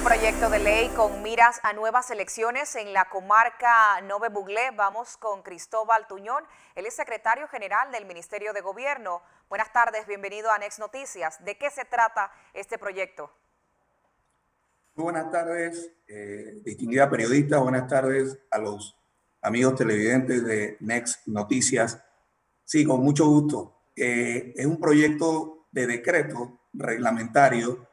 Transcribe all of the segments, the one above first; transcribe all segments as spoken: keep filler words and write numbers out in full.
Un proyecto de ley con miras a nuevas elecciones en la comarca Nove Buglé. Vamos con Cristóbal Tuñón, él es secretario general del Ministerio de Gobierno. Buenas tardes, bienvenido a Next Noticias. ¿De qué se trata este proyecto? Muy buenas tardes, eh, distinguida periodista. Buenas tardes a los amigos televidentes de Next Noticias. Sí, con mucho gusto. Eh, es un proyecto de decreto reglamentario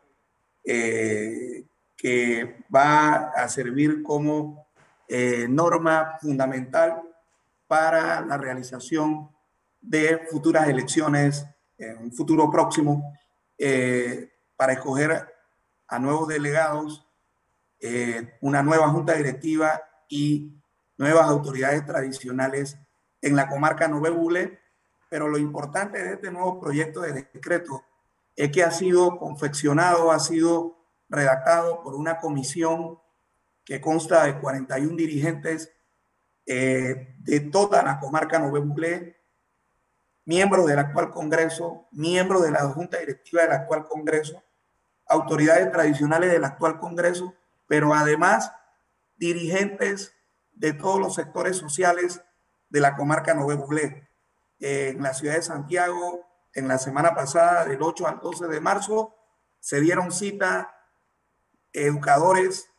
eh, que va a servir como eh, norma fundamental para la realización de futuras elecciones en un futuro próximo, eh, para escoger a nuevos delegados, eh, una nueva junta directiva y nuevas autoridades tradicionales en la comarca Nove Buglé. Pero lo importante de este nuevo proyecto de decreto es que ha sido confeccionado, ha sido redactado por una comisión que consta de cuarenta y uno dirigentes eh, de toda la comarca Nove Buglé, miembros del actual Congreso, miembros de la Junta Directiva del actual Congreso, autoridades tradicionales del actual Congreso, pero además dirigentes de todos los sectores sociales de la comarca Nove Buglé. Eh, en la ciudad de Santiago, en la semana pasada, del ocho al doce de marzo, se dieron cita educadores,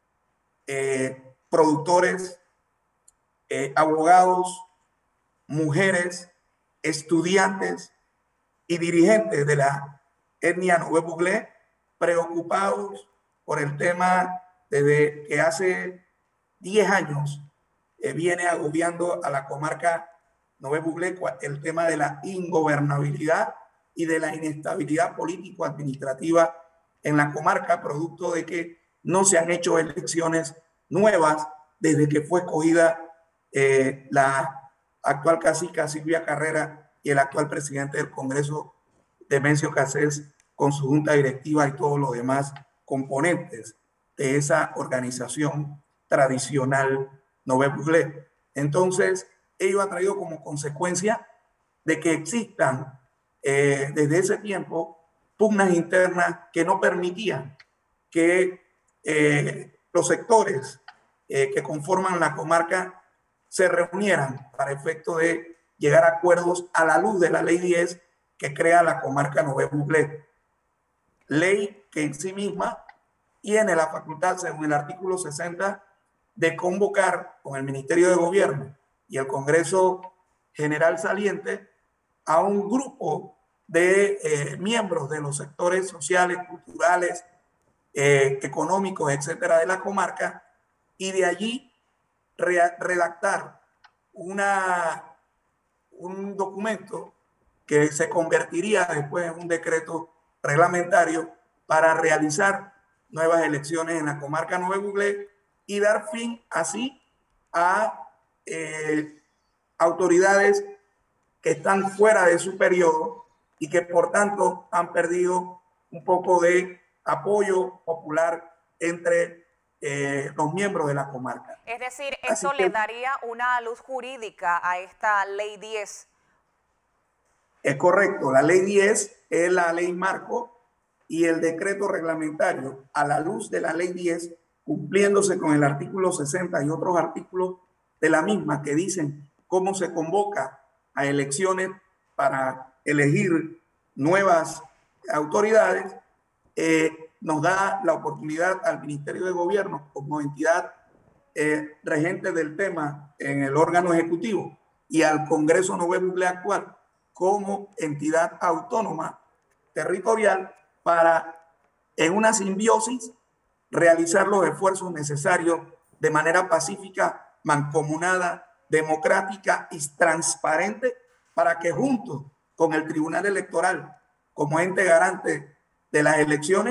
eh, productores, eh, abogados, mujeres, estudiantes y dirigentes de la etnia Nove Buglé, preocupados por el tema desde que hace diez años eh, viene agobiando a la comarca Nove Buglé, el tema de la ingobernabilidad y de la inestabilidad político-administrativa en la comarca, producto de que no se han hecho elecciones nuevas desde que fue escogida eh, la actual cacica Silvia Carrera y el actual presidente del Congreso, Demencio Cassés, con su junta directiva y todos los demás componentes de esa organización tradicional Nove Buglé. Entonces, ello ha traído como consecuencia de que existan eh, desde ese tiempo pugnas internas que no permitían que eh, los sectores eh, que conforman la comarca se reunieran para efecto de llegar a acuerdos a la luz de la ley diez que crea la comarca Nove Buglé. Ley que en sí misma tiene la facultad, según el artículo sesenta, de convocar con el Ministerio de Gobierno y el Congreso General saliente a un grupo de eh, miembros de los sectores sociales, culturales, eh, económicos, etcétera, de la comarca, y de allí re redactar una, un documento que se convertiría después en un decreto reglamentario para realizar nuevas elecciones en la comarca Nove Buglé y dar fin así a eh, autoridades que están fuera de su periodo y que por tanto han perdido un poco de apoyo popular entre eh, los miembros de la comarca. Es decir, Así ¿esto que le daría una luz jurídica a esta ley diez? es correcto, la ley diez es la ley marco y el decreto reglamentario, a la luz de la ley diez, cumpliéndose con el artículo sesenta y otros artículos de la misma que dicen cómo se convoca a elecciones para elegir nuevas autoridades, eh, nos da la oportunidad al Ministerio de Gobierno como entidad eh, regente del tema en el órgano ejecutivo y al Congreso Nove Buglé actual como entidad autónoma territorial para, en una simbiosis, realizar los esfuerzos necesarios de manera pacífica, mancomunada, democrática y transparente para que juntos con el Tribunal Electoral como ente garante de las elecciones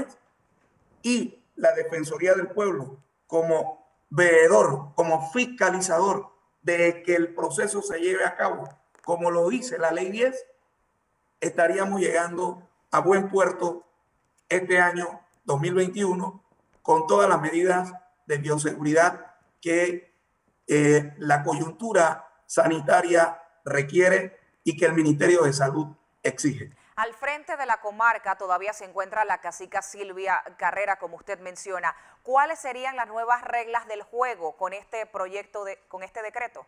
y la Defensoría del Pueblo como veedor, como fiscalizador de que el proceso se lleve a cabo como lo dice la ley diez, estaríamos llegando a buen puerto este año dos mil veintiuno con todas las medidas de bioseguridad que eh, la coyuntura sanitaria requiere y que el Ministerio de Salud exige. Al frente de la comarca todavía se encuentra la cacica Silvia Carrera, como usted menciona. ¿Cuáles serían las nuevas reglas del juego con este proyecto, de, con este decreto?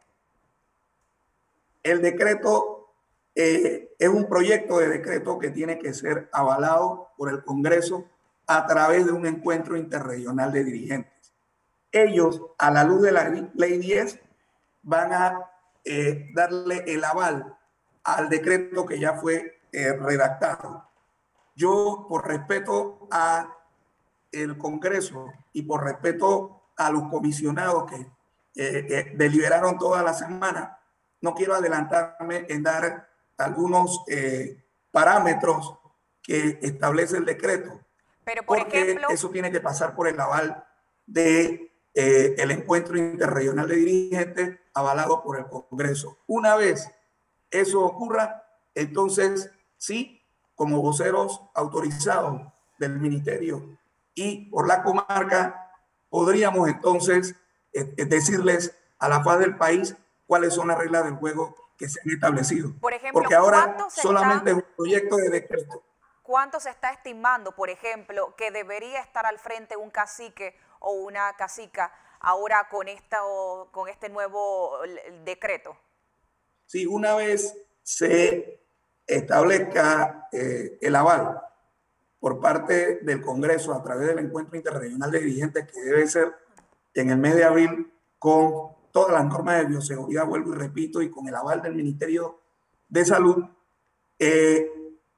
El decreto eh, es un proyecto de decreto que tiene que ser avalado por el Congreso a través de un encuentro interregional de dirigentes. Ellos, a la luz de la ley diez, van a eh, darle el aval al decreto que ya fue eh, redactado. Yo, por respeto a el Congreso y por respeto a los comisionados que eh, eh, deliberaron toda la semana, no quiero adelantarme en dar algunos eh, parámetros que establece el decreto, pero por porque ejemplo, eso tiene que pasar por el aval de eh, el encuentro interregional de dirigentes avalado por el Congreso. Una vez eso ocurra, entonces sí, como voceros autorizados del ministerio y por la comarca, podríamos entonces eh, decirles a la faz del país cuáles son las reglas del juego que se han establecido. Por ejemplo, porque ahora se solamente está, es un proyecto de decreto. ¿Cuánto se está estimando, por ejemplo, que debería estar al frente un cacique o una cacica ahora con, esta, con este nuevo decreto? Sí, una vez se establezca eh, el aval por parte del Congreso a través del encuentro interregional de dirigentes que debe ser en el mes de abril con todas las normas de bioseguridad, vuelvo y repito, y con el aval del Ministerio de Salud, eh,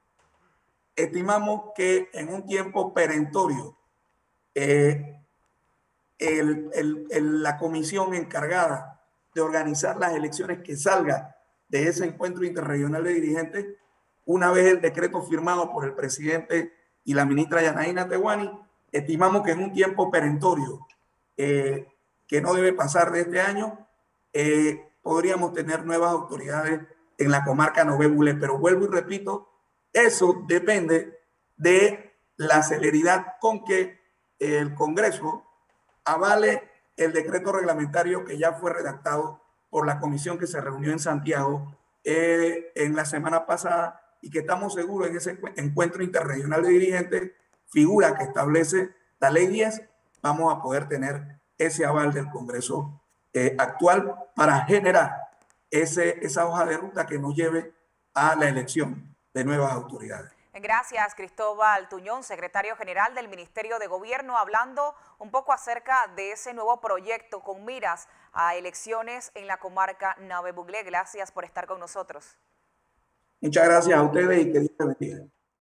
estimamos que en un tiempo perentorio eh, el, el, el, la comisión encargada de organizar las elecciones que salga de ese encuentro interregional de dirigentes, una vez el decreto firmado por el presidente y la ministra Yanaína Tehuani, estimamos que en un tiempo perentorio eh, que no debe pasar de este año, eh, podríamos tener nuevas autoridades en la comarca Nové Bulé. Pero vuelvo y repito, eso depende de la celeridad con que el Congreso avale el decreto reglamentario que ya fue redactado por la comisión que se reunió en Santiago eh, en la semana pasada y que estamos seguros en ese encuentro interregional de dirigentes, figura que establece la ley diez, vamos a poder tener ese aval del Congreso eh, actual para generar ese, esa hoja de ruta que nos lleve a la elección de nuevas autoridades. Gracias, Cristóbal Tuñón, secretario general del Ministerio de Gobierno, hablando un poco acerca de ese nuevo proyecto con miras a elecciones en la comarca Nové Bulé. Gracias por estar con nosotros. Muchas gracias a ustedes y que Dios te bendiga.